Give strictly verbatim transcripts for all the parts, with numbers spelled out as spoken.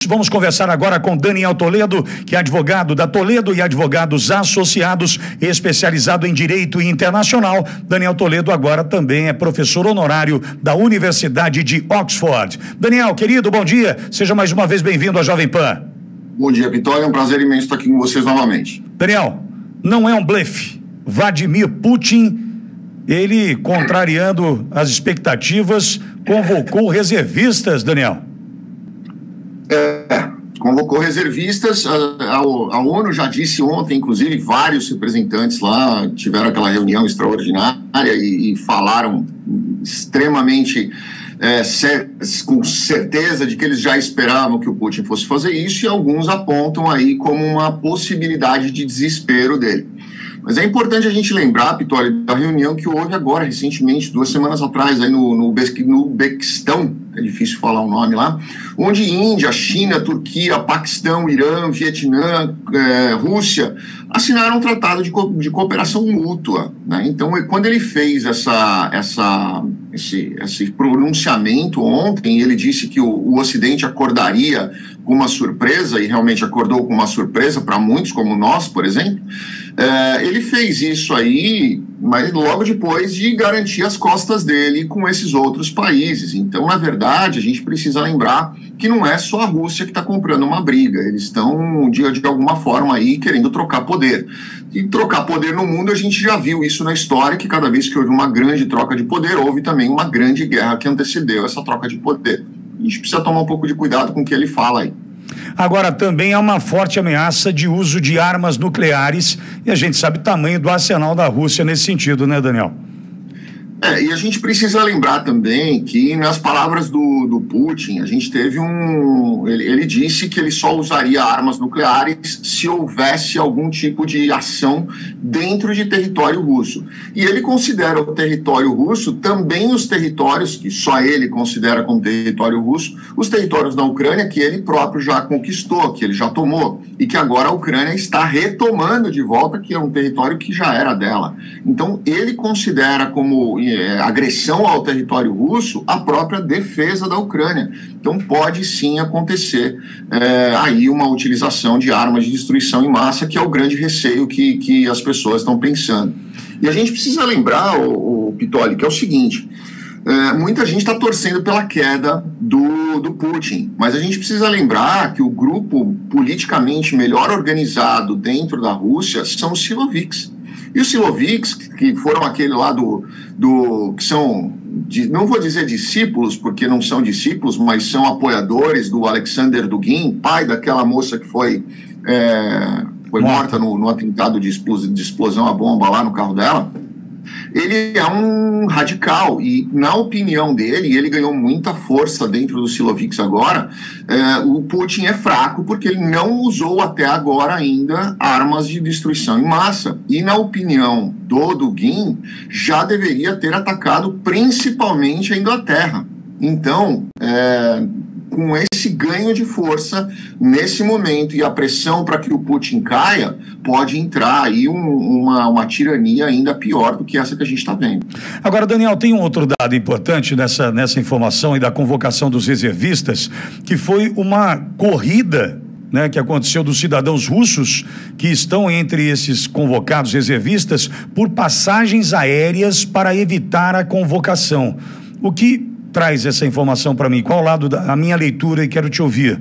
Vamos conversar agora com Daniel Toledo, que é advogado da Toledo e Advogados Associados, especializado em Direito Internacional. Daniel Toledo agora também é professor honorário da Universidade de Oxford. Daniel, querido, bom dia. Seja mais uma vez bem-vindo à Jovem Pan. Bom dia, Vitória. É um prazer imenso estar aqui com vocês novamente. Daniel, não é um blefe. Vladimir Putin, ele, contrariando as expectativas, convocou reservistas, Daniel. É, convocou reservistas. A, a, a ONU já disse ontem, inclusive, vários representantes lá tiveram aquela reunião extraordinária e, e falaram extremamente é, cer com certeza de que eles já esperavam que o Putin fosse fazer isso, e alguns apontam aí como uma possibilidade de desespero dele. Mas é importante a gente lembrar, Pitório, da reunião que houve agora, recentemente, duas semanas atrás, aí no, no, no Uzbequistão, é difícil falar o nome lá, onde Índia, China, Turquia, Paquistão, Irã, Vietnã, é, Rússia assinaram um tratado de, co de cooperação mútua, né? Então, quando ele fez essa, essa, esse, esse pronunciamento ontem, ele disse que o, o Ocidente acordaria com uma surpresa, e realmente acordou com uma surpresa para muitos, como nós, por exemplo. É, ele fez isso aí, mas logo depois de garantir as costas dele com esses outros países. Então, na verdade, a gente precisa lembrar que não é só a Rússia que está comprando uma briga. Eles estão, de, de alguma forma, aí querendo trocar poder. E trocar poder no mundo, a gente já viu isso na história, que cada vez que houve uma grande troca de poder, houve também uma grande guerra que antecedeu essa troca de poder. A gente precisa tomar um pouco de cuidado com o que ele fala aí. Agora, também há uma forte ameaça de uso de armas nucleares, e a gente sabe o tamanho do arsenal da Rússia nesse sentido, né, Daniel? É, e a gente precisa lembrar também que, nas palavras do, do Putin, a gente teve um... Ele, ele disse que ele só usaria armas nucleares se houvesse algum tipo de ação dentro de território russo. E ele considera o território russo também os territórios, que só ele considera como território russo, os territórios da Ucrânia que ele próprio já conquistou, que ele já tomou, e que agora a Ucrânia está retomando de volta, que é um território que já era dela. Então, ele considera como É, agressão ao território russo a própria defesa da Ucrânia. Então pode sim acontecer é, aí uma utilização de armas de destruição em massa, que é o grande receio que, que as pessoas estão pensando. E a gente precisa lembrar, o, o Pitoli, que é o seguinte: é, muita gente está torcendo pela queda do, do Putin, mas a gente precisa lembrar que o grupo politicamente melhor organizado dentro da Rússia são os Siloviks. E os Siloviks, que foram aquele lá do, do que são, de, não vou dizer discípulos, porque não são discípulos, mas são apoiadores do Alexander Dugin, pai daquela moça que foi, é, foi morta no, no atentado de explosão, de explosão à bomba lá no carro dela. Ele é um radical e, na opinião dele, e ele ganhou muita força dentro dos Siloviks agora, é, o Putin é fraco porque ele não usou até agora ainda armas de destruição em massa. E, na opinião do Dugin, já deveria ter atacado principalmente a Inglaterra. Então, é, com esse ganho de força nesse momento e a pressão para que o Putin caia, pode entrar aí um, uma, uma tirania ainda pior do que essa que a gente está vendo. Agora, Daniel, tem um outro dado importante nessa, nessa informação e da convocação dos reservistas, que foi uma corrida, né, que aconteceu dos cidadãos russos que estão entre esses convocados reservistas por passagens aéreas para evitar a convocação. O que traz essa informação para mim? Qual o lado da minha leitura, e quero te ouvir?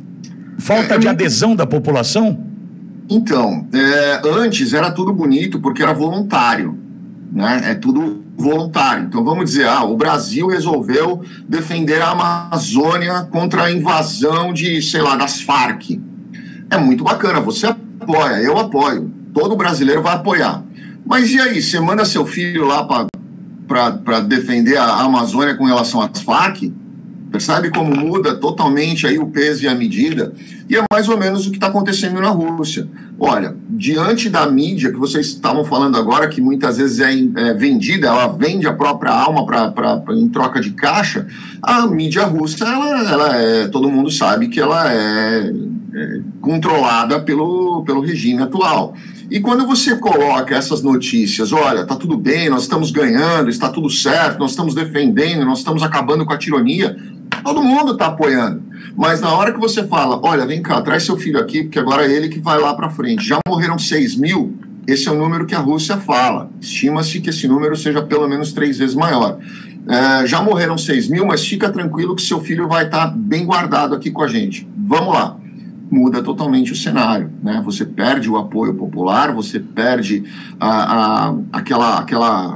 Falta de adesão da população? Então, é, antes era tudo bonito porque era voluntário, né? É tudo voluntário. Então vamos dizer, ah, o Brasil resolveu defender a Amazônia contra a invasão de, sei lá, das Farc. É muito bacana, você apoia, eu apoio, todo brasileiro vai apoiar. Mas e aí, você manda seu filho lá para para defender a Amazônia com relação às Farc? Percebe como muda totalmente aí o peso e a medida? E é mais ou menos o que está acontecendo na Rússia. Olha, diante da mídia que vocês estavam falando agora, que muitas vezes é, é vendida, ela vende a própria alma pra, pra, pra, em troca de caixa, a mídia russa, ela, ela é, todo mundo sabe que ela é, é controlada pelo, pelo regime atual. E quando você coloca essas notícias, olha, tá tudo bem, nós estamos ganhando, está tudo certo, nós estamos defendendo, nós estamos acabando com a tirania, Todo mundo está apoiando. Mas na hora que você fala, olha, vem cá, traz seu filho aqui, porque agora é ele que vai lá para frente. Já morreram seis mil, esse é o número que a Rússia fala. Estima-se que esse número seja pelo menos três vezes maior. É, já morreram seis mil, mas fica tranquilo que seu filho vai estar tá bem guardado aqui com a gente. Vamos lá. Muda totalmente o cenário, né? Você perde o apoio popular, você perde a, a, aquela, aquela,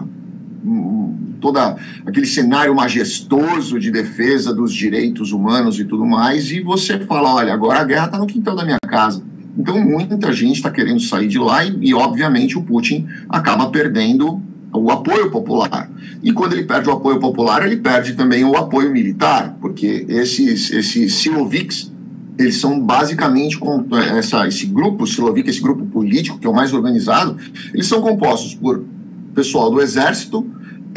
toda aquele cenário majestoso de defesa dos direitos humanos e tudo mais, e você fala, olha, agora a guerra está no quintal da minha casa. Então muita gente está querendo sair de lá e, e, obviamente, o Putin acaba perdendo o apoio popular. E quando ele perde o apoio popular, ele perde também o apoio militar, porque esses, esses siloviks, eles são basicamente, com essa, esse grupo silovik, esse grupo político, que é o mais organizado, eles são compostos por pessoal do exército,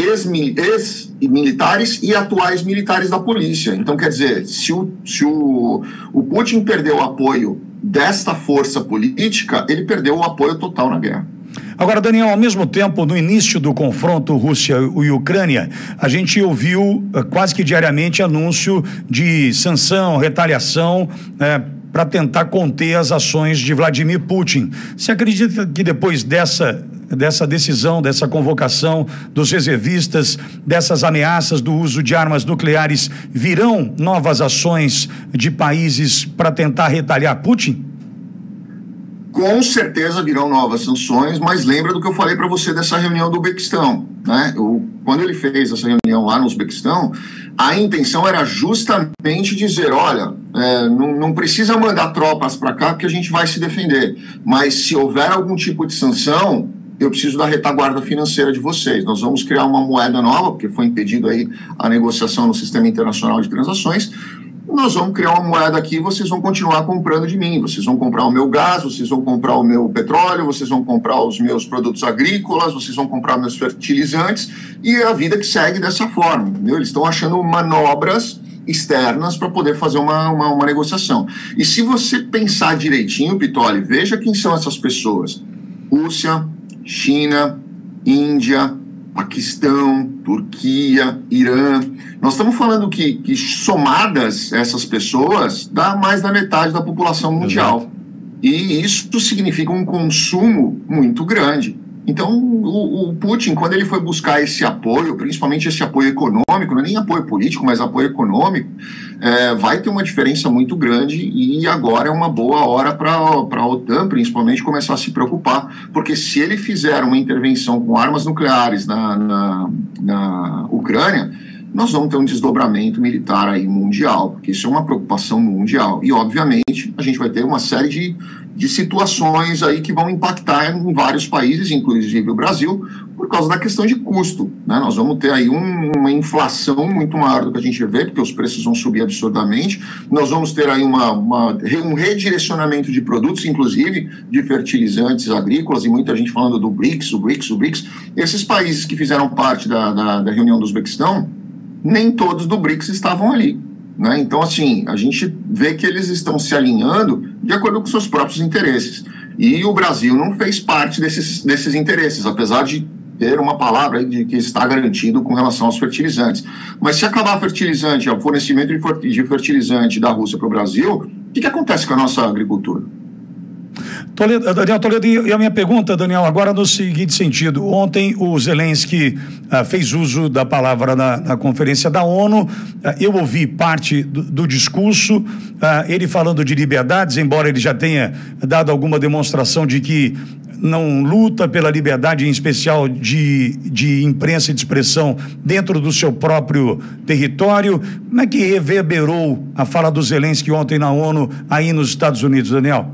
ex-militares e atuais militares da polícia. Então, quer dizer, se o, se o, o Putin perdeu o apoio desta força política, ele perdeu o apoio total na guerra. Agora, Daniel, ao mesmo tempo, no início do confronto Rússia e Ucrânia, a gente ouviu quase que diariamente anúncio de sanção, retaliação, é, para tentar conter as ações de Vladimir Putin. Você acredita que depois dessa, dessa decisão, dessa convocação dos reservistas, dessas ameaças do uso de armas nucleares, virão novas ações de países para tentar retaliar Putin? Com certeza virão novas sanções, mas lembra do que eu falei para você dessa reunião do Uzbequistão, né? Eu, quando ele fez essa reunião lá no Uzbequistão, a intenção era justamente dizer, olha, é, não, não precisa mandar tropas para cá porque a gente vai se defender, mas se houver algum tipo de sanção, eu preciso da retaguarda financeira de vocês. Nós vamos criar uma moeda nova, porque foi impedido aí a negociação no Sistema Internacional de Transações. Nós vamos criar uma moeda aqui e vocês vão continuar comprando de mim. Vocês vão comprar o meu gás, vocês vão comprar o meu petróleo, vocês vão comprar os meus produtos agrícolas, vocês vão comprar meus fertilizantes, e a vida que segue dessa forma, entendeu? Eles estão achando manobras externas para poder fazer uma, uma, uma negociação. E se você pensar direitinho, Pitoli, veja quem são essas pessoas. Rússia, China, Índia, Paquistão, Turquia, Irã. Nós estamos falando que, que somadas essas pessoas dá mais da metade da população mundial. Exato. E isso significa um consumo muito grande. Então, o, o Putin, quando ele foi buscar esse apoio, principalmente esse apoio econômico, não é nem apoio político, mas apoio econômico, é, vai ter uma diferença muito grande, e agora é uma boa hora para a OTAN, principalmente, começar a se preocupar, porque se ele fizer uma intervenção com armas nucleares na, na, na Ucrânia, nós vamos ter um desdobramento militar aí mundial, porque isso é uma preocupação mundial. E, obviamente, a gente vai ter uma série de, de situações aí que vão impactar em vários países, inclusive o Brasil, por causa da questão de custo, né? Nós vamos ter aí um, uma inflação muito maior do que a gente vê, porque os preços vão subir absurdamente. Nós vamos ter aí uma, uma, um redirecionamento de produtos, inclusive de fertilizantes agrícolas, e muita gente falando do BRICS, o BRICS, o BRICS. Esses países que fizeram parte da, da, da reunião do Uzbequistão, nem todos do BRICS estavam ali, né? Então, assim, a gente vê que eles estão se alinhando de acordo com seus próprios interesses. E o Brasil não fez parte desses, desses interesses, apesar de ter uma palavra de que está garantido com relação aos fertilizantes. Mas se acabar fertilizante, o fornecimento de fertilizante da Rússia para o Brasil, o que, que acontece com a nossa agricultura? Toledo, Daniel Toledo, e a minha pergunta, Daniel, agora no seguinte sentido. Ontem o Zelensky uh, fez uso da palavra na, na conferência da ONU. Uh, eu ouvi parte do, do discurso, uh, ele falando de liberdades, embora ele já tenha dado alguma demonstração de que não luta pela liberdade, em especial de, de imprensa e de expressão dentro do seu próprio território. Como é que reverberou a fala do Zelensky ontem na ONU aí nos Estados Unidos, Daniel?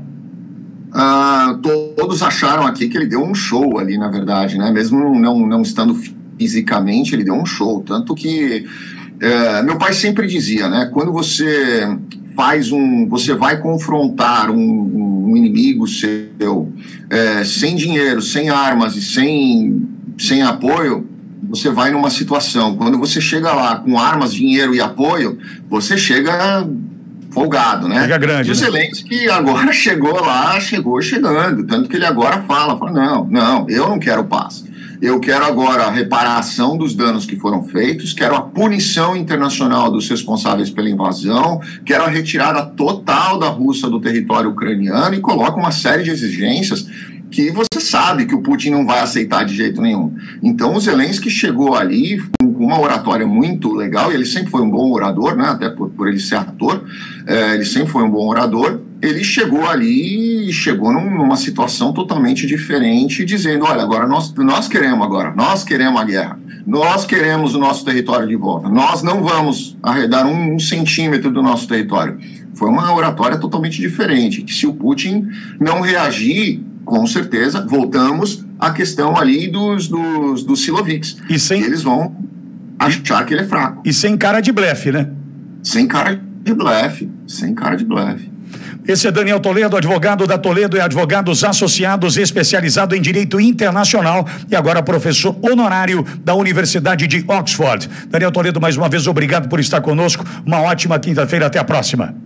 Ah, todos acharam aqui que ele deu um show ali, na verdade, né? Mesmo não, não estando fisicamente, ele deu um show. Tanto que é, meu pai sempre dizia, né? Quando você faz um, você vai confrontar um, um inimigo seu é, sem dinheiro, sem armas e sem, sem apoio, você vai numa situação. Quando você chega lá com armas, dinheiro e apoio, você chega folgado, né? Chega grande, e o Zelensky, né, agora chegou lá, chegou chegando, tanto que ele agora fala, fala, não, não, eu não quero paz. eu quero agora a reparação dos danos que foram feitos, quero a punição internacional dos responsáveis pela invasão, quero a retirada total da Rússia do território ucraniano e coloca uma série de exigências que você sabe que o Putin não vai aceitar de jeito nenhum. Então o Zelensky chegou ali com uma oratória muito legal, e ele sempre foi um bom orador, né? Até por, por ele ser ator, é, ele sempre foi um bom orador. Ele chegou ali e chegou num, numa situação totalmente diferente, dizendo, olha, agora nós, nós queremos agora, nós queremos a guerra, nós queremos o nosso território de volta, nós não vamos arredar um, um centímetro do nosso território. Foi uma oratória totalmente diferente, que se o Putin não reagir, com certeza, voltamos à questão ali dos, dos, dos Siloviks. E sem... Eles vão achar que ele é fraco. E sem cara de blefe, né? Sem cara de blefe, sem cara de blefe. Esse é Daniel Toledo, advogado da Toledo e Advogados Associados, especializado em Direito Internacional e agora professor honorário da Universidade de Oxford. Daniel Toledo, mais uma vez, obrigado por estar conosco. Uma ótima quinta-feira. Até a próxima.